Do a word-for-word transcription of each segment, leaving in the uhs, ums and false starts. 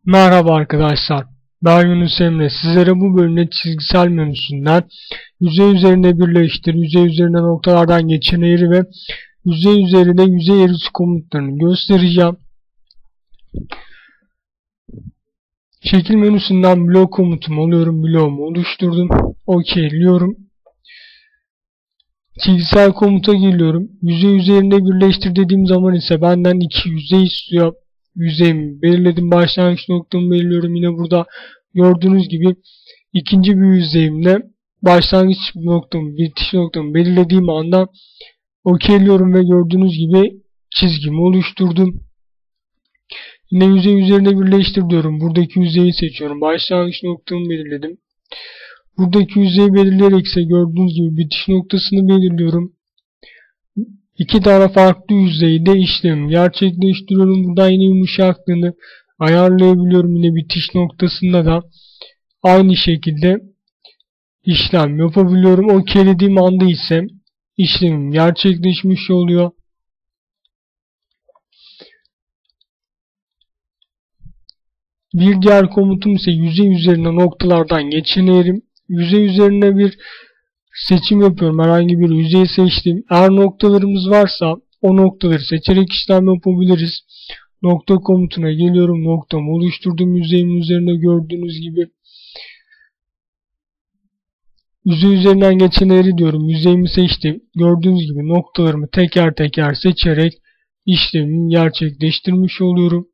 Merhaba arkadaşlar, ben Yunus Emre. Sizlere bu bölümde çizgisel menüsünden yüzey üzerinde birleştir, yüzey üzerinde noktalardan geçen eğri ve yüzey üzerinde yüzey eğrisi komutlarını göstereceğim. Şekil menüsünden blok komutumu alıyorum, bloğumu oluşturdum, okeyliyorum. Çizgisel komuta geliyorum. Yüzey üzerinde birleştir dediğim zaman ise benden iki yüzey istiyor. Yüzeyimi belirledim, başlangıç noktamı belirliyorum. Yine burada gördüğünüz gibi ikinci bir yüzeyimle başlangıç noktamı, bitiş noktamı belirlediğim anda okeyliyorum ve gördüğünüz gibi çizgimi oluşturdum. Yine yüzey üzerine birleştir diyorum. Buradaki yüzeyi seçiyorum. Başlangıç noktamı belirledim. Buradaki yüzeyi belirleyerek ise gördüğünüz gibi bitiş noktasını belirliyorum. İki tane farklı yüzeyde işlemi gerçekleştiriyorum. Buradan yine yumuşaklığını ayarlayabiliyorum. Yine bitiş noktasında da aynı şekilde işlem yapabiliyorum. Okeylediğim anda ise işlemim gerçekleşmiş oluyor. Bir diğer komutum ise yüzey üzerine noktalardan geçen eğrim. Yüzey üzerine bir seçim yapıyorum. Herhangi bir yüzeyi seçtim. Eğer noktalarımız varsa o noktaları seçerek işlem yapabiliriz. Nokta komutuna geliyorum. Noktamı oluşturdum. Yüzeyimin üzerinde gördüğünüz gibi. Yüzey üzerinden geçen eğri diyorum. Yüzeyimi seçtim. Gördüğünüz gibi noktalarımı teker teker seçerek işlemimi gerçekleştirmiş oluyorum.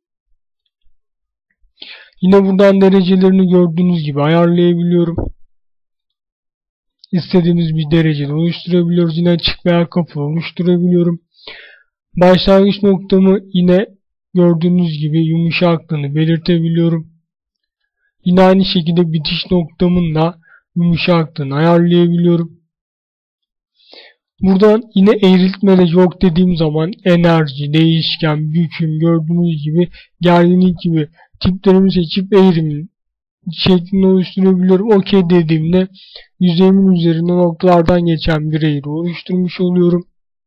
Yine buradan derecelerini gördüğünüz gibi ayarlayabiliyorum. İstediğimiz bir derecede oluşturabiliyoruz. Yine açık veya kapalı oluşturabiliyorum. Başlangıç noktamı yine gördüğünüz gibi yumuşaklığını belirtebiliyorum. Yine aynı şekilde bitiş noktamın da yumuşaklığını ayarlayabiliyorum. Buradan yine eğriltme de yok dediğim zaman enerji, değişken, büküm gördüğünüz gibi gerginlik gibi tiplerimi seçip eğrimin şeklini oluşturabiliyorum. OK dediğimde yüzeyimin üzerinde noktalardan geçen bir eğri oluşturmuş oluyorum.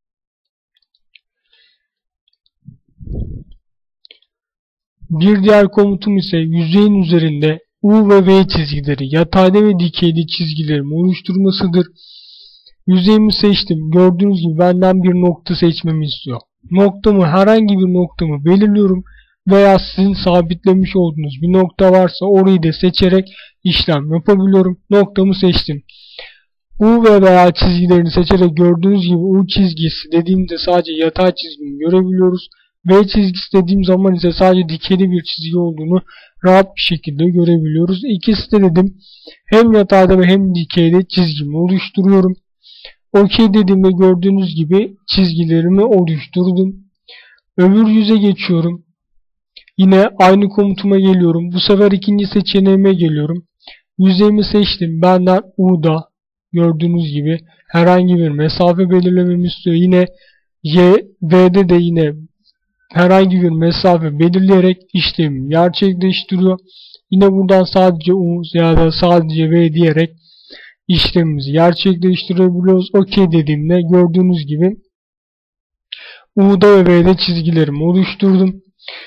Bir diğer komutum ise yüzeyin üzerinde U ve V çizgileri, yatayda ve dikeyde çizgilerimi oluşturmasıdır. Yüzeyimi seçtim. Gördüğünüz gibi benden bir nokta seçmemi istiyor. Noktamı, herhangi bir noktamı belirliyorum. Veya sizin sabitlemiş olduğunuz bir nokta varsa orayı da seçerek işlem yapabiliyorum. Noktamı seçtim. U ve veya çizgilerini seçerek gördüğünüz gibi U çizgisi dediğimde sadece yatay çizgini görebiliyoruz. V çizgisi dediğim zaman ise sadece dikeyli bir çizgi olduğunu rahat bir şekilde görebiliyoruz. İkisi de dedim hem yatayda ve hem dikeyde çizgimi oluşturuyorum. OK dediğimde gördüğünüz gibi çizgilerimi oluşturdum. Öbür yüze geçiyorum. Yine aynı komutuma geliyorum. Bu sefer ikinci seçeneğime geliyorum. Yüzeyimi seçtim. Benden U'da gördüğünüz gibi herhangi bir mesafe belirlememi istiyor. Yine Y, V'de de yine herhangi bir mesafe belirleyerek işlemi gerçekleştiriyor. Yine buradan sadece U ya da sadece V diyerek işlemimizi gerçekleştirebiliyoruz. OK dediğimde gördüğünüz gibi U'da ve V'de çizgilerimi oluşturdum.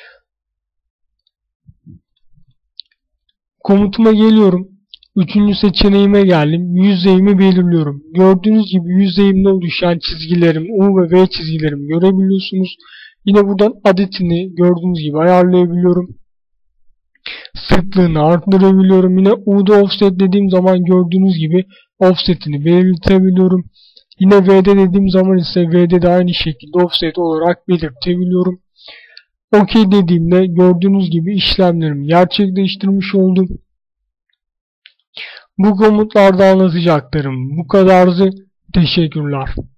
Komutuma geliyorum. Üçüncü seçeneğime geldim. Yüzeyimi belirliyorum. Gördüğünüz gibi yüzeyimde oluşan çizgilerim, U ve V çizgilerimi görebiliyorsunuz. Yine buradan adetini gördüğünüz gibi ayarlayabiliyorum. Sıklığını arttırabiliyorum. Yine U'da offset dediğim zaman gördüğünüz gibi offsetini belirtebiliyorum. Yine V'de dediğim zaman ise V'de de aynı şekilde offset olarak belirtebiliyorum. OK dediğimde gördüğünüz gibi işlemlerimi gerçekleştirmiş oldum. Bu komutlarda anlatacaklarım bu kadardı. Teşekkürler.